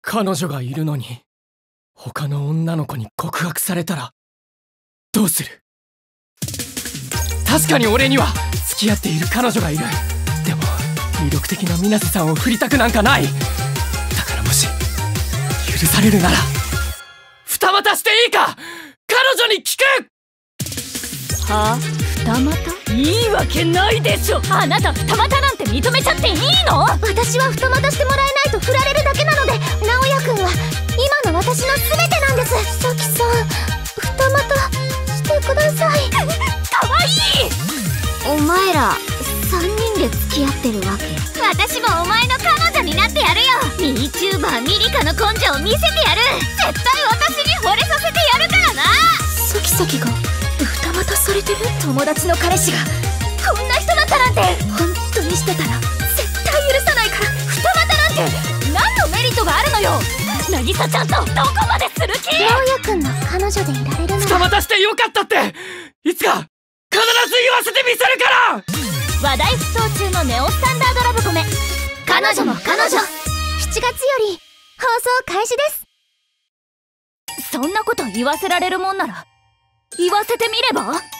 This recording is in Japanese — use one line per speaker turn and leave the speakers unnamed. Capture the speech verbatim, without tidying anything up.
彼女がいるのに他の女の子に告白されたらどうする？確かに俺には付き合っている彼女がいる。でも魅力的な水瀬さんを振りたくなんかない。だからもし許されるなら二股していいか彼女に聞く。
はあ？二股？いいわけないでしょ。あなた二股なんて認めちゃっていいの？
私は二股してもらえないと振られるだけなので、直哉くんは今の私の全てなんです。さきさん、二股してください。
かわいい。
お前ら三人で付き合ってるわけ？
私もお前の彼女になってやるよ。ミリチューバーミリカの根性を見せてやる。絶対私に惚れさせてやるからな。
さきさきが二股されてる？
友達の彼氏がこんな人だったなんて。
本当にしてたら絶対許さないから。
二股なんて何のメリットがあるのよ。渚ちゃんとどこまでする気？
直哉くんの彼女でいられるなら。
二股してよかったっていつか必ず言わせてみせるから。
話題沸騰中のネオスタンダードラブコメ、彼女も彼女。
しちがつより放送開始です。
そんなこと言わせられるもんなら言わせてみれば？